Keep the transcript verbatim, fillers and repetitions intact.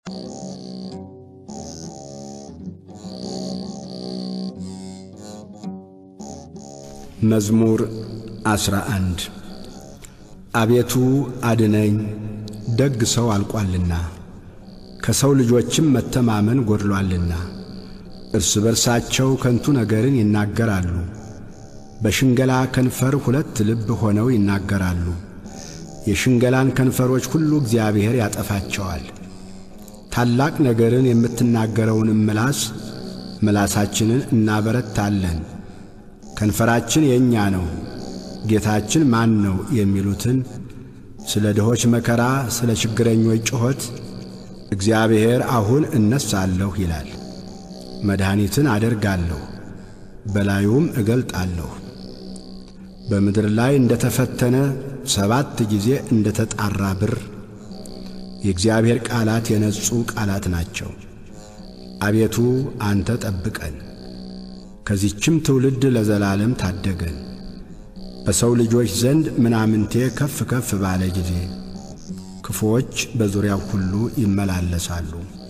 መዝሙር አስራ አንድ አቤቱ አድነኝ ደግ ሰው አልቋልና ከሰው ልጆችም መተማመን ጎድሏልና እርስ በርሳቸው ከንቱ ነገርን ይናገራሉ በሽንገላ ከንፈር ሁለት ልብ ሆነው ይናገራሉ የሽንገላን ከንፈሮች ሁሉ እግዚአብሔር ያጠፋቸዋል ታላቅ ነገርን የምትናገረውን ምላስ ምላሳችንን እናበረታለን ከንፈራችን የኛ ነው ጌታችን ማን ነው የሚሉትን ስለ ድሆች መከራ ስለ ችግረኞች ጩኸት እግዚአብሔር አሁን እነሳለሁ ይላል መድኃኒትን አደርጋለሁ በላዩም እገልጣለሁ በምድር ላይ እንደተፈተነ ሰባት ጊዜ እንደተጣራ ብር የእግዚአብሔር ቃላት የነጹ ቃላት ናቸው አቤቱ አንተ ጠብቀን ከዚህችም ትውልድ ለዘላለም ታደገን በሰው ልጆች ዘንድ ምናምንቴ ከፍ ከፍ ባለ ጊዜ ክፉዎች በዙሪያው ሁሉ ይመላለሳሉ